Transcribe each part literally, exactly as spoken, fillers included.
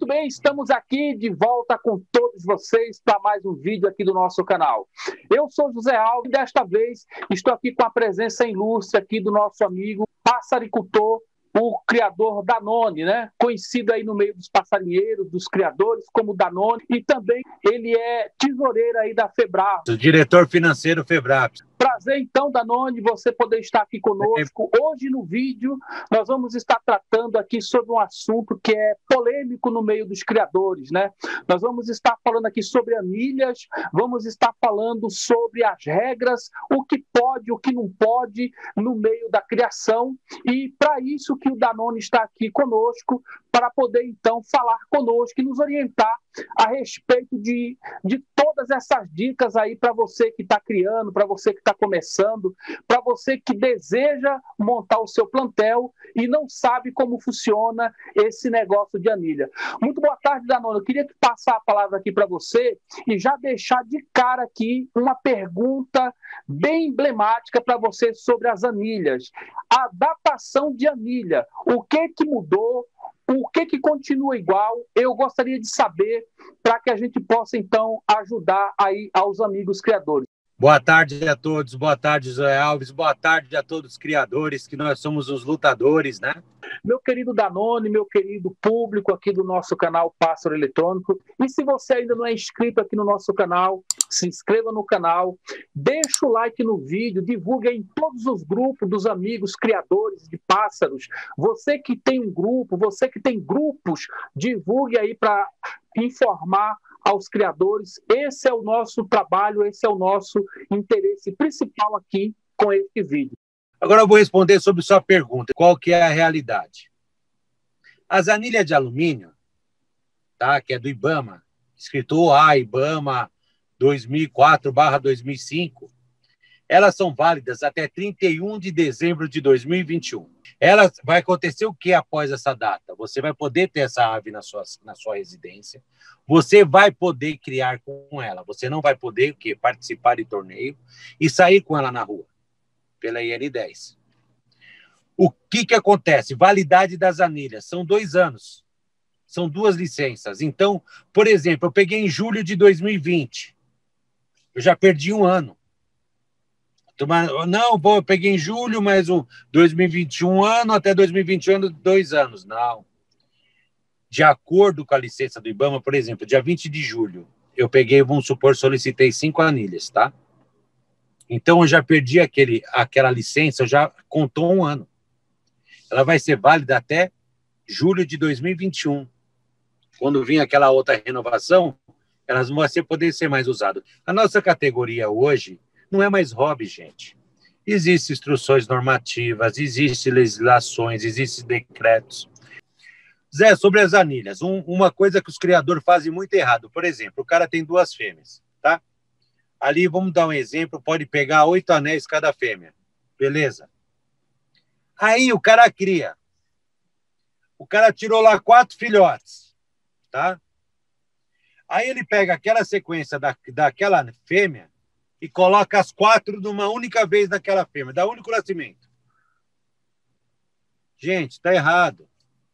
Muito bem, estamos aqui de volta com todos vocês para mais um vídeo aqui do nosso canal. Eu sou José Alves e desta vez estou aqui com a presença ilustre aqui do nosso amigo passaricultor, o criador Danone, né? Conhecido aí no meio dos passarinheiros, dos criadores, como Danone, e também ele é tesoureiro aí da Febrap. O diretor financeiro Febrap. Prazer, então, Danone, você poder estar aqui conosco. Hoje, no vídeo, nós vamos estar tratando aqui sobre um assunto que é polêmico no meio dos criadores, né? Nós vamos estar falando aqui sobre anilhas, vamos estar falando sobre as regras, o que pode, o que não pode no meio da criação. E para isso que o Danone está aqui conosco, para poder, então, falar conosco e nos orientar a respeito de, de todas essas dicas aí para você que está criando, para você que está começando, para você que deseja montar o seu plantel e não sabe como funciona esse negócio de anilha. Muito boa tarde, Danone. Eu queria passar a palavra aqui para você e já deixar de cara aqui uma pergunta bem emblemática para você sobre as anilhas. A datação de anilha, o que que mudou? O que que continua igual? Eu gostaria de saber para que a gente possa, então, ajudar aí aos amigos criadores. Boa tarde a todos, boa tarde, José Alves, boa tarde a todos os criadores, que nós somos os lutadores, né? Meu querido Danone, meu querido público aqui do nosso canal Pássaro Eletrônico, e se você ainda não é inscrito aqui no nosso canal, se inscreva no canal, deixa o like no vídeo, divulgue em todos os grupos dos amigos criadores de pássaros. Você que tem um grupo, você que tem grupos, divulgue aí para informar aos criadores. Esse é o nosso trabalho, esse é o nosso interesse principal aqui com esse vídeo. Agora eu vou responder sobre sua pergunta. Qual que é a realidade? As anilhas de alumínio, tá, que é do IBAMA, escrito O A, IBAMA dois mil e quatro barra dois mil e cinco, elas são válidas até trinta e um de dezembro de dois mil e vinte e um. Elas, vai acontecer o que após essa data? Você vai poder ter essa ave na sua, na sua residência, você vai poder criar com ela, você não vai poder o quê? Participar de torneio e sair com ela na rua, pela I N dez. O que que acontece? Validade das anilhas, são dois anos, são duas licenças. Então, por exemplo, eu peguei em julho de dois mil e vinte, eu já perdi um ano. Não, bom, eu peguei em julho, mais um dois mil e vinte e um ano, até dois mil e vinte e um, dois anos. Não. De acordo com a licença do IBAMA, por exemplo, dia vinte de julho, eu peguei, vamos supor, solicitei cinco anilhas, tá? Então, eu já perdi aquele, aquela licença, eu já contou um ano. Ela vai ser válida até julho de dois mil e vinte e um. Quando vir aquela outra renovação, elas vão ser, poder ser mais usadas. A nossa categoria hoje não é mais hobby, gente. Existem instruções normativas, existem legislações, existem decretos. Zé, sobre as anilhas, um, uma coisa que os criadores fazem muito errado. Por exemplo, o cara tem duas fêmeas, tá? Ali, vamos dar um exemplo, pode pegar oito anéis cada fêmea. Beleza? Aí o cara cria. O cara tirou lá quatro filhotes, tá? Aí ele pega aquela sequência da, daquela fêmea e coloca as quatro numa única vez naquela fêmea, dá único nascimento. Gente, está errado.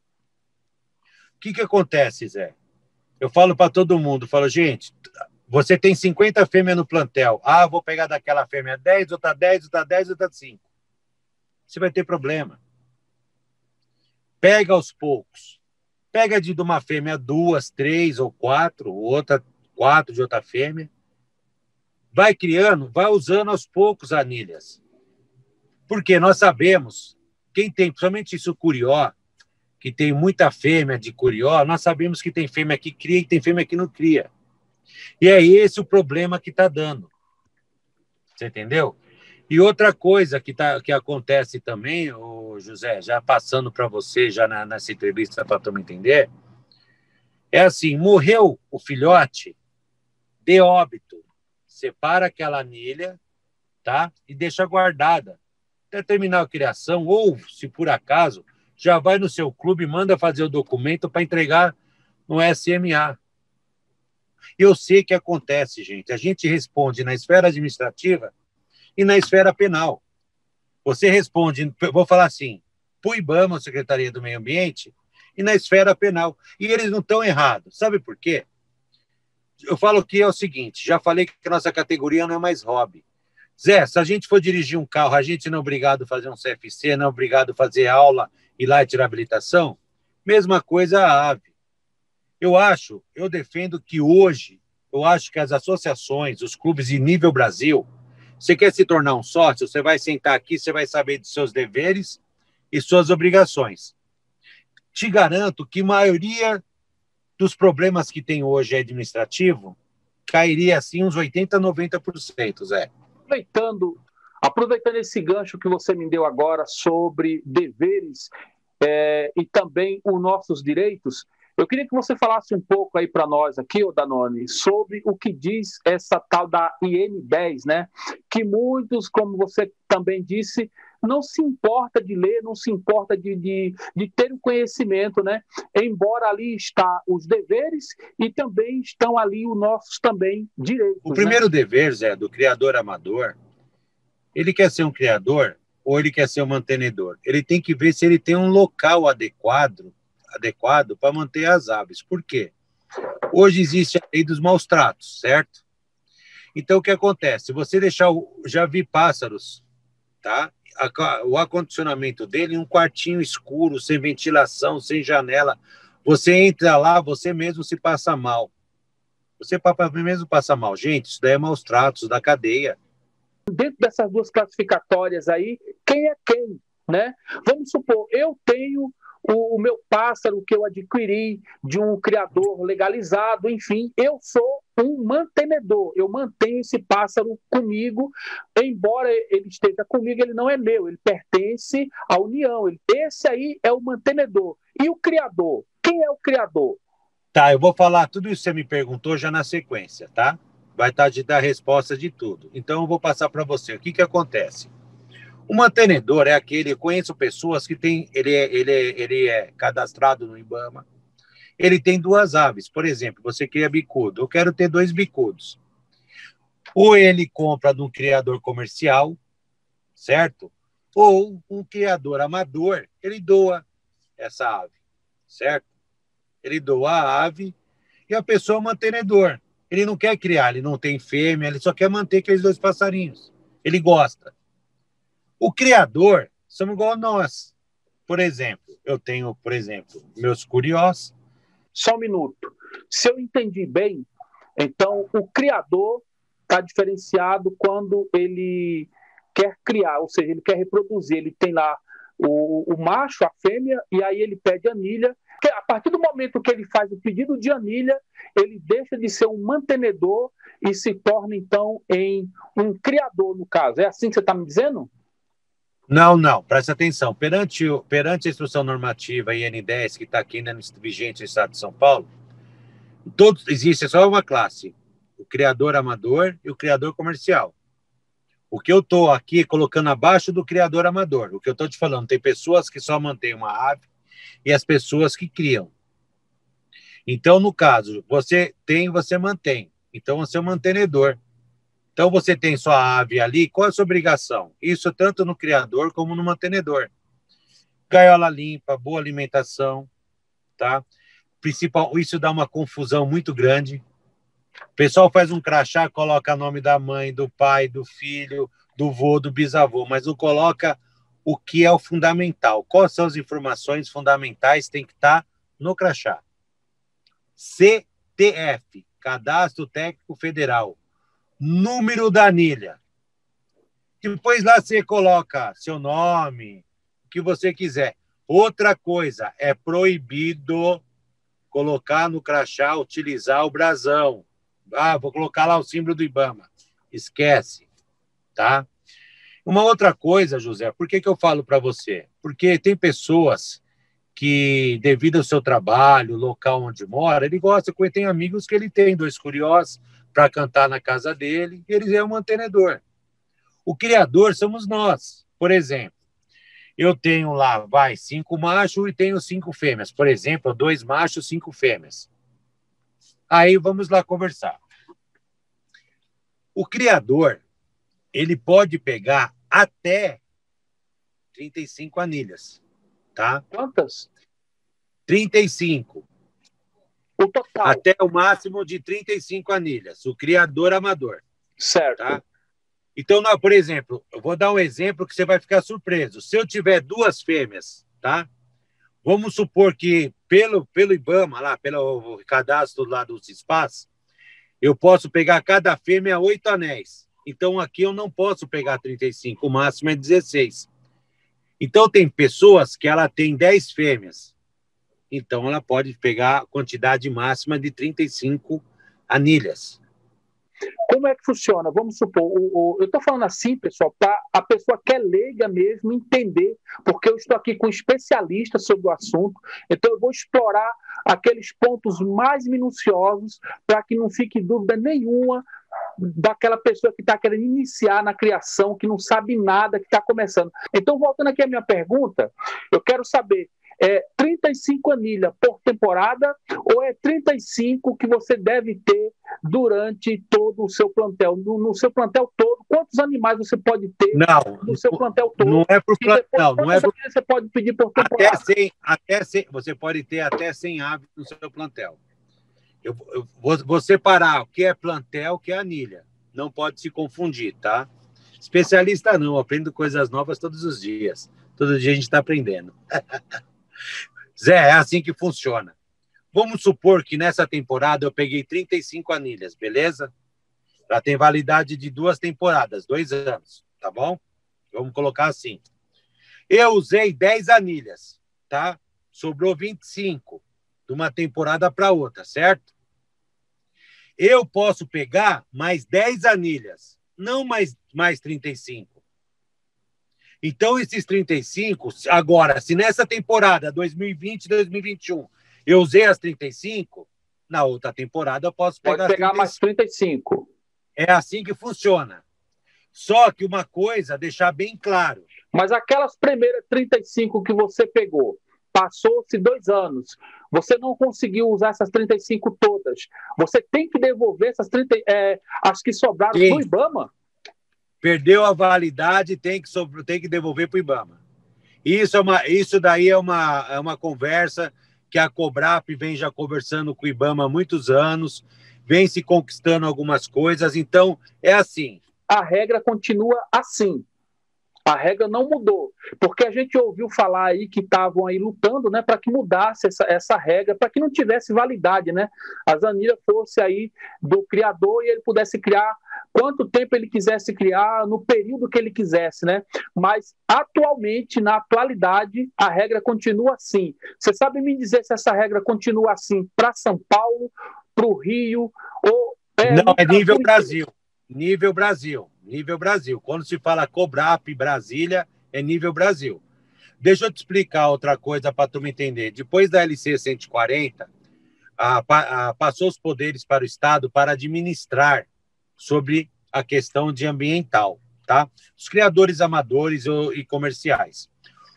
O que que acontece, Zé? Eu falo para todo mundo, falo, gente, você tem cinquenta fêmeas no plantel. Ah, vou pegar daquela fêmea dez, outra dez, outra dez, outra cinco. Você vai ter problema. Pega aos poucos. Pega de uma fêmea duas, três ou quatro, outra quatro de outra fêmea. Vai criando, vai usando aos poucos anilhas. Porque nós sabemos, quem tem, principalmente isso curió, que tem muita fêmea de curió, nós sabemos que tem fêmea que cria e tem fêmea que não cria. E é esse o problema que está dando. Você entendeu? E outra coisa que, tá, que acontece também, ô José, já passando para você, já na, nessa entrevista para tu me entender, é assim, morreu o filhote, de óbito, separa aquela anilha, tá? E deixa guardada até terminar a criação, ou, se por acaso, já vai no seu clube e manda fazer o documento para entregar no S M A. Eu sei que acontece, gente. A gente responde na esfera administrativa e na esfera penal. Você responde, vou falar assim, para o IBAMA, Secretaria do Meio Ambiente, e na esfera penal. E eles não estão errados. Sabe por quê? Eu falo que é o seguinte, já falei que a nossa categoria não é mais hobby. Zé, se a gente for dirigir um carro, a gente não é obrigado a fazer um C F C, não é obrigado a fazer aula e lá tirar habilitação? Mesma coisa a ave. Eu acho, eu defendo que hoje, eu acho que as associações, os clubes de nível Brasil, você quer se tornar um sócio, você vai sentar aqui, você vai saber dos seus deveres e suas obrigações. Te garanto que a maioria dos problemas que tem hoje administrativo cairia assim uns oitenta, noventa por cento, Zé. Aproveitando, aproveitando esse gancho que você me deu agora sobre deveres é, e também os nossos direitos, eu queria que você falasse um pouco aí para nós aqui, ô Danone, sobre o que diz essa tal da I N dez, né? Que muitos, como você também disse, não se importa de ler, não se importa de, de, de ter o conhecimento, né? Embora ali está os deveres e também estão ali os nossos também direitos. O primeiro né? dever, Zé, do criador amador, ele quer ser um criador ou ele quer ser um mantenedor? Ele tem que ver se ele tem um local adequado adequado para manter as aves. Por quê? Hoje existe a lei dos maus tratos, certo? Então, o que acontece? Se você deixar... O... Já vi pássaros, tá? O acondicionamento dele em um quartinho escuro, sem ventilação, sem janela. Você entra lá, você mesmo se passa mal. Você mesmo passa mal. Gente, isso daí é maus tratos da cadeia. Dentro dessas duas classificatórias aí, quem é quem, né? Vamos supor, eu tenho o, o meu pássaro que eu adquiri de um criador legalizado, enfim, eu sou um mantenedor, eu mantenho esse pássaro comigo, embora ele esteja comigo, ele não é meu, ele pertence à União, ele, esse aí é o mantenedor. E o criador? Quem é o criador? Tá, eu vou falar tudo isso que você me perguntou já na sequência, tá? Vai estar de dar resposta de tudo. Então, eu vou passar para você. O que, que acontece? O mantenedor é aquele, eu conheço pessoas que tem, ele é, ele, é, ele é cadastrado no IBAMA, ele tem duas aves. Por exemplo, você cria bicudo, eu quero ter dois bicudos. Ou ele compra de um criador comercial, certo? Ou um criador amador, ele doa essa ave, certo? Ele doa a ave e a pessoa é o mantenedor. Ele não quer criar, ele não tem fêmea, ele só quer manter aqueles dois passarinhos. Ele gosta. O criador, somos igual a nós. Por exemplo, eu tenho, por exemplo, meus curiós. Só um minuto. Se eu entendi bem, então o criador está diferenciado quando ele quer criar, ou seja, ele quer reproduzir. Ele tem lá o, o macho, a fêmea, e aí ele pede anilha. A partir do momento que ele faz o pedido de anilha, ele deixa de ser um mantenedor e se torna, então, em um criador, no caso. É assim que você está me dizendo? Não, não, presta atenção. Perante, perante a instrução normativa I N dez, que está aqui, né, vigente no estado de São Paulo, todos, existe só uma classe, o criador amador e o criador comercial. O que eu estou aqui colocando abaixo do criador amador, o que eu estou te falando, tem pessoas que só mantêm uma ave e as pessoas que criam. Então, no caso, você tem, você mantém. Então, você é um mantenedor. Então, você tem sua ave ali, qual é a sua obrigação? Isso tanto no criador como no mantenedor. Gaiola limpa, boa alimentação, tá? Principal, isso dá uma confusão muito grande. O pessoal faz um crachá, coloca o nome da mãe, do pai, do filho, do vô, do bisavô, mas não coloca o que é o fundamental. Quais são as informações fundamentais que tem que estar no crachá? C T F, Cadastro Técnico Federal. Número da anilha. Depois lá você coloca seu nome, o que você quiser. Outra coisa, é proibido colocar no crachá, utilizar o brasão. Ah, vou colocar lá o símbolo do IBAMA. Esquece, tá? Uma outra coisa, José, por que que eu falo para você? Porque tem pessoas que, devido ao seu trabalho, local onde mora, ele gosta, tem amigos que ele tem dois curiós para cantar na casa dele, e ele é um mantenedor. O criador somos nós. Por exemplo, eu tenho lá, vai, cinco machos e tenho cinco fêmeas. Por exemplo, dois machos, cinco fêmeas. Aí vamos lá conversar. O criador, ele pode pegar até trinta e cinco anilhas, tá? Quantas? trinta e cinco. O total. Até o máximo de trinta e cinco anilhas, o criador amador. Certo. Tá? Então, não, por exemplo, eu vou dar um exemplo que você vai ficar surpreso. Se eu tiver duas fêmeas, tá? Vamos supor que pelo, pelo IBAMA, lá, pelo cadastro lá dos espaços, eu posso pegar cada fêmea oito anéis. Então, aqui eu não posso pegar trinta e cinco, o máximo é dezesseis. Então, tem pessoas que ela tem dez fêmeas. Então, ela pode pegar a quantidade máxima de trinta e cinco anilhas. Como é que funciona? Vamos supor, o, o, eu estou falando assim, pessoal, para a pessoa que é leiga mesmo entender, porque eu estou aqui com especialistas sobre o assunto, então eu vou explorar aqueles pontos mais minuciosos para que não fique dúvida nenhuma daquela pessoa que está querendo iniciar na criação, que não sabe nada, que está começando. Então, voltando aqui à minha pergunta, eu quero saber, é trinta e cinco anilhas por temporada ou é trinta e cinco que você deve ter durante todo o seu plantel? No, no seu plantel todo, quantos animais você pode ter não, no seu plantel todo? Não é por plantel, não, não é por... você pode pedir por temporada? Até cem, até cem, você pode ter até cem aves no seu plantel. Eu, eu vou, vou separar o que é plantel, o que é anilha. Não pode se confundir, tá? Especialista não, eu aprendo coisas novas todos os dias. Todo dia a gente está aprendendo. Zé, é assim que funciona. Vamos supor que nessa temporada eu peguei trinta e cinco anilhas, beleza? Ela tem validade de duas temporadas, dois anos, tá bom? Vamos colocar assim. Eu usei dez anilhas, tá? Sobrou vinte e cinco de uma temporada para outra, certo? Eu posso pegar mais dez anilhas, não mais, mais trinta e cinco. Então, esses trinta e cinco, agora, se nessa temporada dois mil e vinte, dois mil e vinte e um, eu usei as trinta e cinco, na outra temporada eu posso pegar, Pode pegar mais trinta e cinco. É assim que funciona. Só que uma coisa, deixar bem claro. Mas aquelas primeiras trinta e cinco que você pegou, passou-se dois anos, você não conseguiu usar essas trinta e cinco todas, você tem que devolver essas trinta, é, as que sobraram Sim. do IBAMA? Perdeu a validade, tem que, sobre, tem que devolver para o IBAMA. Isso, é uma, isso daí é uma, é uma conversa que a Cobrap vem já conversando com o IBAMA há muitos anos, vem se conquistando algumas coisas, então é assim. A regra continua assim. A regra não mudou, porque a gente ouviu falar aí que estavam aí lutando, né, para que mudasse essa, essa regra, para que não tivesse validade, né? As anilhas fosse aí do criador e ele pudesse criar quanto tempo ele quisesse criar, no período que ele quisesse, né? Mas atualmente, na atualidade, a regra continua assim. Você sabe me dizer se essa regra continua assim para São Paulo, para o Rio ou é, não, é nível Brasil. Nível Brasil. Nível Brasil. Quando se fala Cobrap Brasília, é nível Brasil. Deixa eu te explicar outra coisa para tu me entender. Depois da L C cento e quarenta, a, a, passou os poderes para o Estado para administrar sobre a questão de ambiental, tá? Os criadores amadores e comerciais.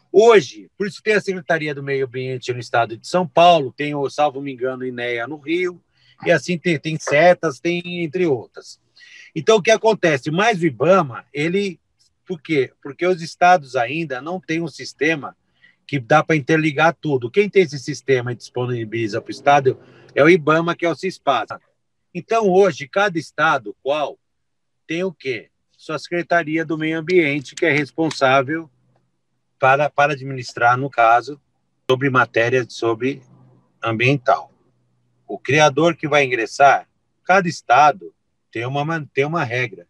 Hoje, por isso tem a Secretaria do Meio Ambiente no Estado de São Paulo, tem, salvo me engano, INEA no Rio, e assim tem, tem setas, tem entre outras. Então, o que acontece? Mais o IBAMA, ele... Por quê? Porque os estados ainda não têm um sistema que dá para interligar tudo. Quem tem esse sistema e disponibiliza para o estado é o IBAMA, que é o CISPAS. Então, hoje, cada estado, qual, tem o quê? Sua Secretaria do Meio Ambiente, que é responsável para, para administrar, no caso, sobre matérias sobre ambiental. O criador que vai ingressar, cada estado tem uma, tem uma regra.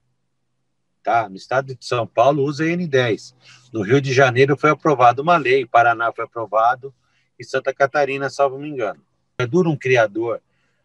Tá? No estado de São Paulo usa N dez. No Rio de Janeiro foi aprovada uma lei, Paraná foi aprovado e Santa Catarina, salvo me engano. É duro um criador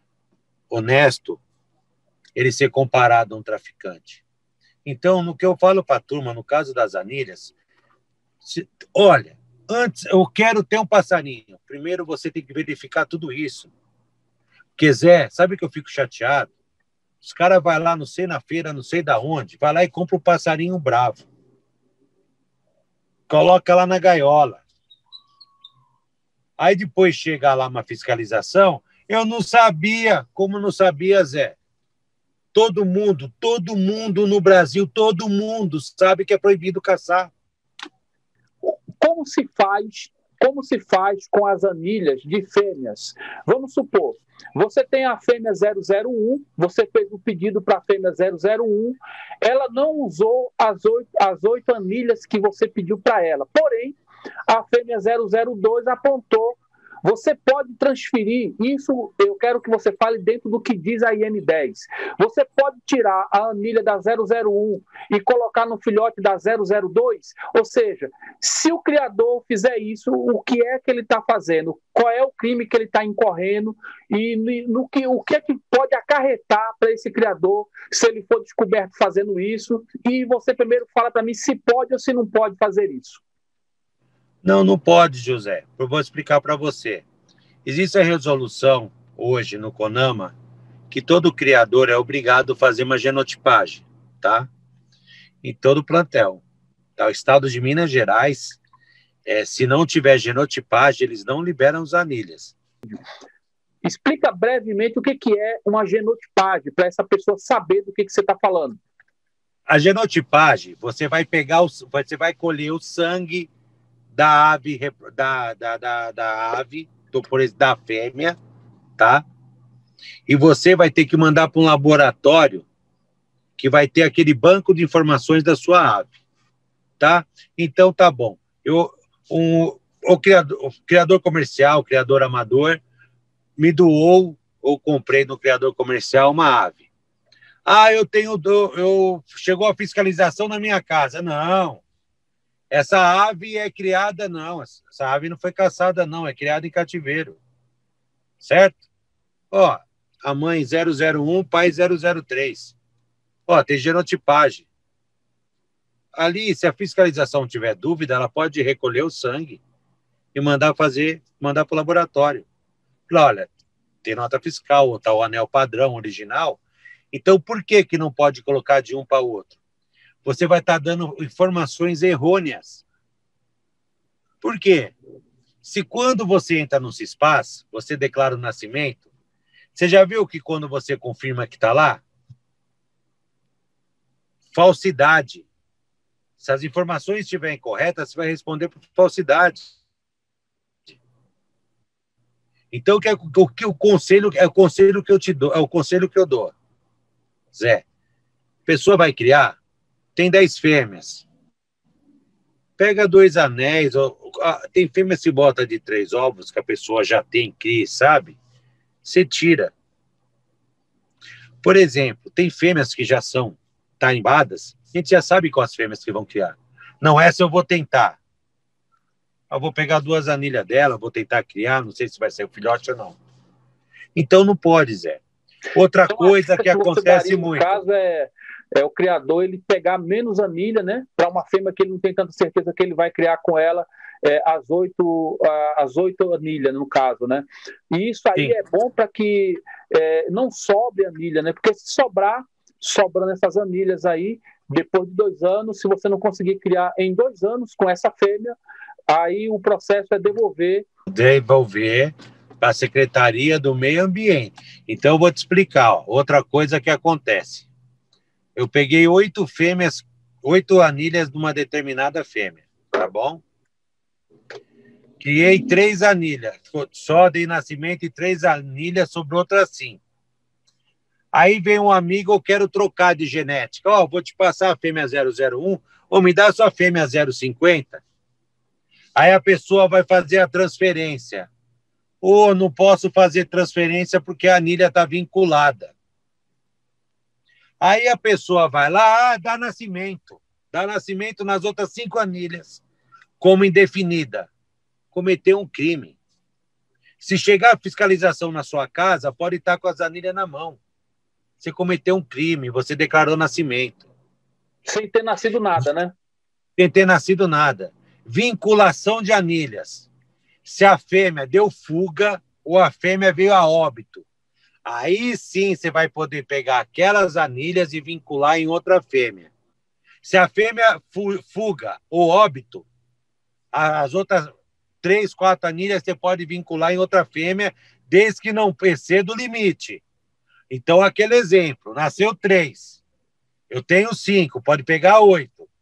honesto ele ser comparado a um traficante. Então, no que eu falo para a turma, no caso das anilhas, se, olha, antes eu quero ter um passarinho. Primeiro você tem que verificar tudo isso. Porque, Zé, sabe que eu fico chateado? Os caras vão lá, não sei, na feira, não sei da onde, vai lá e compra um passarinho bravo. Coloca lá na gaiola. Aí depois chega lá uma fiscalização, eu não sabia, como não sabia, Zé. Todo mundo, todo mundo no Brasil, todo mundo sabe que é proibido caçar. Como se faz, como se faz com as anilhas de fêmeas. Vamos supor, você tem a fêmea zero zero um, você fez o pedido para a fêmea zero zero um, ela não usou as oito, as oito anilhas que você pediu para ela, porém, a fêmea zero zero dois apontou. Você pode transferir, isso eu quero que você fale dentro do que diz a I N dez. Você pode tirar a anilha da zero zero um e colocar no filhote da zero zero dois? Ou seja, se o criador fizer isso, o que é que ele está fazendo? Qual é o crime que ele está incorrendo? E no que, o que é que pode acarretar para esse criador se ele for descoberto fazendo isso? E você primeiro fala para mim se pode ou se não pode fazer isso. Não, não pode, José. Eu vou explicar para você. Existe a resolução hoje no CONAMA que todo criador é obrigado a fazer uma genotipagem, tá? Em todo o plantel. Tá? O estado de Minas Gerais, é, se não tiver genotipagem, eles não liberam as anilhas. Explica brevemente o que, que é uma genotipagem, para essa pessoa saber do que, que você está falando. A genotipagem, você vai pegar, o, você vai colher o sangue da ave, da, da, da, da ave, do, por exemplo, da fêmea, tá? E você vai ter que mandar para um laboratório que vai ter aquele banco de informações da sua ave, tá? Então, tá bom. Eu, um, o, criador, o criador comercial, o criador amador, me doou ou comprei no criador comercial uma ave. Ah, eu tenho... Eu, chegou a fiscalização na minha casa. Não. Essa ave é criada, não. Essa ave não foi caçada, não. É criada em cativeiro. Certo? Ó, a mãe zero zero um, pai zero zero três. Ó, tem genotipagem. Ali, se a fiscalização tiver dúvida, ela pode recolher o sangue e mandar fazer, mandar para o laboratório. Olha, tem nota fiscal, ou tá o anel padrão original. Então, por que que não pode colocar de um para o outro? Você vai estar dando informações errôneas. Por quê? Se quando você entra no CISPAS, você declara o nascimento, você já viu que quando você confirma que está lá? Falsidade. Se as informações estiverem corretas, você vai responder por falsidade. Então, o que, é, o que o conselho é o conselho que eu te dou, é o conselho que eu dou. Zé, a pessoa vai criar, tem dez fêmeas. Pega dois anéis, ou, tem fêmeas que bota de três ovos, que a pessoa já tem, cria, sabe? Você tira. Por exemplo, tem fêmeas que já são tarimbadas, a gente já sabe quais fêmeas que vão criar. Não, essa eu vou tentar. Eu vou pegar duas anilhas dela, vou tentar criar, não sei se vai ser o filhote ou não. Então não pode, Zé. Outra então, coisa que, que acontece daria, muito... No caso, é, é o criador ele pegar menos anilha, né? Para uma fêmea que ele não tem tanta certeza que ele vai criar com ela é, as oito as oito anilhas, no caso, né? E isso aí Sim. é bom para que é, não sobre anilha, né? Porque se sobrar, sobrando essas anilhas aí, depois de dois anos, se você não conseguir criar em dois anos com essa fêmea, aí o processo é devolver. Devolver para a Secretaria do Meio Ambiente. Então, eu vou te explicar. Ó, outra coisa que acontece. Eu peguei oito fêmeas, oito anilhas de uma determinada fêmea, tá bom? Criei três anilhas, só de nascimento e três anilhas sobre outra sim. Aí vem um amigo, eu quero trocar de genética. Ó, oh, vou te passar a fêmea zero zero um, ou me dá só a fêmea zero cinquenta. Aí a pessoa vai fazer a transferência. Ou oh, não posso fazer transferência porque a anilha está vinculada. Aí a pessoa vai lá, ah, dá nascimento. Dá nascimento nas outras cinco anilhas, como indefinida. Cometeu um crime. Se chegar a fiscalização na sua casa, pode estar com as anilhas na mão. Você cometeu um crime, você declarou nascimento. Sem ter nascido nada, né? Sem ter nascido nada. Vinculação de anilhas. Se a fêmea deu fuga ou a fêmea veio a óbito, aí sim você vai poder pegar aquelas anilhas e vincular em outra fêmea. Se a fêmea fuga ou óbito, as outras três, quatro anilhas você pode vincular em outra fêmea, desde que não exceda o limite. Então, aquele exemplo, nasceu três, eu tenho cinco, pode pegar oito.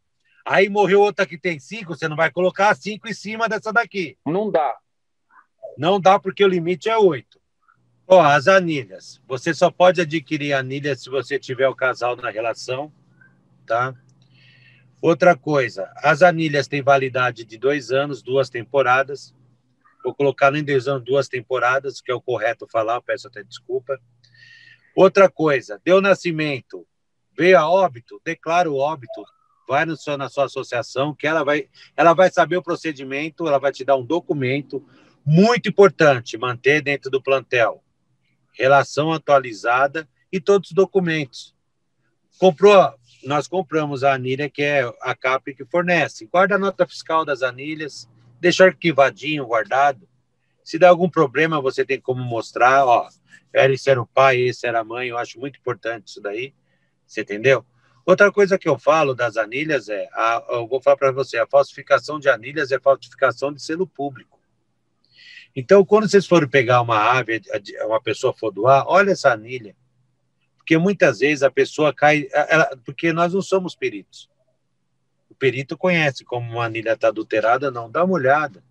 Aí morreu outra que tem cinco, você não vai colocar cinco em cima dessa daqui. Não dá. Não dá porque o limite é oito. Ó, as anilhas. Você só pode adquirir anilha se você tiver o casal na relação, tá? Outra coisa, as anilhas têm validade de dois anos, duas temporadas. Vou colocar nem dois anos, duas temporadas, que é o correto falar, peço até desculpa. Outra coisa, deu nascimento, veio a óbito, declara o óbito, vai no seu, na sua associação, que ela vai, ela vai saber o procedimento, ela vai te dar um documento muito importante, manter dentro do plantel. Relação atualizada e todos os documentos. Comprou, nós compramos a anilha, que é a C A P que fornece. Guarda a nota fiscal das anilhas, deixa arquivadinho, guardado. Se der algum problema, você tem como mostrar, ó, esse era o pai, esse era a mãe, eu acho muito importante isso daí, você entendeu? Outra coisa que eu falo das anilhas é, a, eu vou falar para você, a falsificação de anilhas é falsificação de selo público. Então, quando vocês forem pegar uma ave, uma pessoa for doar, olha essa anilha. Porque muitas vezes a pessoa cai... Ela, porque nós não somos peritos. O perito conhece como uma anilha está adulterada, não. Dá uma olhada.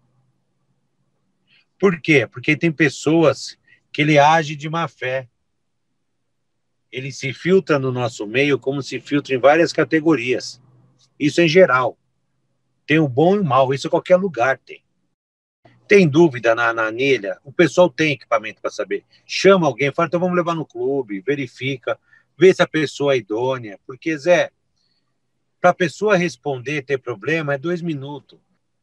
Por quê? Porque tem pessoas que ele age de má fé. Ele se filtra no nosso meio como se filtra em várias categorias. Isso em geral. Tem o bom e o mal. Isso em qualquer lugar tem. Tem dúvida na, na anilha? O pessoal tem equipamento para saber. Chama alguém, fala, então vamos levar no clube, verifica, vê se a pessoa é idônea. Porque, Zé, para a pessoa responder, ter problema, é dois minutos.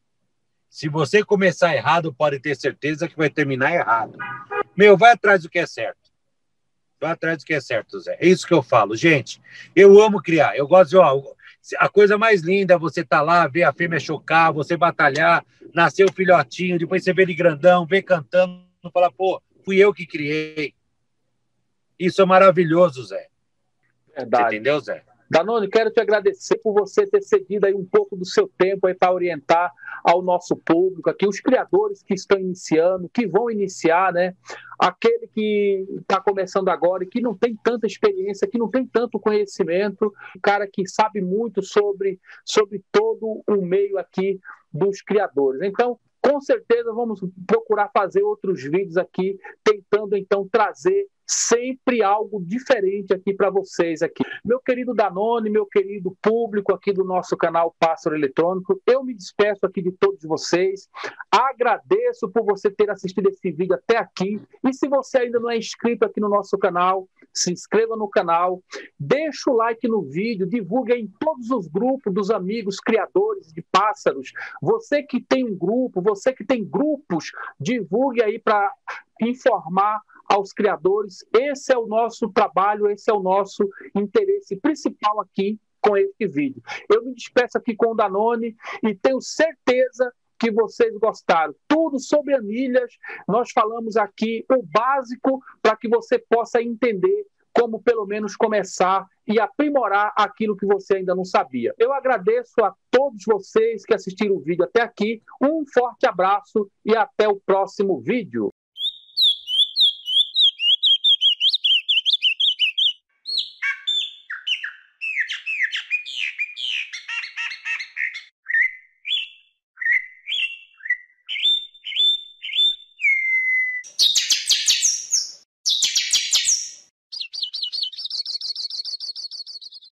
Se você começar errado, pode ter certeza que vai terminar errado. Meu, vai atrás do que é certo. Vai atrás do que é certo, Zé. É isso que eu falo. Gente, eu amo criar. Eu gosto de... Ó, a coisa mais linda é você estar tá lá, ver a fêmea chocar, você batalhar, nascer o filhotinho, depois você vê ele grandão, vem cantando, falar, pô, fui eu que criei. Isso é maravilhoso, Zé. Verdade. Você entendeu, Zé? Danone, quero te agradecer por você ter cedido aí um pouco do seu tempo aí para orientar ao nosso público aqui, os criadores que estão iniciando, que vão iniciar, né? Aquele que está começando agora e que não tem tanta experiência, que não tem tanto conhecimento, um cara que sabe muito sobre, sobre todo o meio aqui dos criadores. Então, com certeza vamos procurar fazer outros vídeos aqui, tentando então trazer sempre algo diferente aqui para vocês aqui. Meu querido Danone, meu querido público aqui do nosso canal Pássaro Eletrônico, eu me despeço aqui de todos vocês, agradeço por você ter assistido esse vídeo até aqui, e se você ainda não é inscrito aqui no nosso canal, se inscreva no canal, deixa o like no vídeo, divulgue em todos os grupos dos amigos criadores de pássaros, você que tem um grupo, você que tem grupos, divulgue aí para informar aos criadores. Esse é o nosso trabalho, esse é o nosso interesse principal aqui com esse vídeo. Eu me despeço aqui com o Danone e tenho certeza que vocês gostaram. Tudo sobre anilhas, nós falamos aqui o básico para que você possa entender como pelo menos começar e aprimorar aquilo que você ainda não sabia. Eu agradeço a todos vocês que assistiram o vídeo até aqui, um forte abraço e até o próximo vídeo.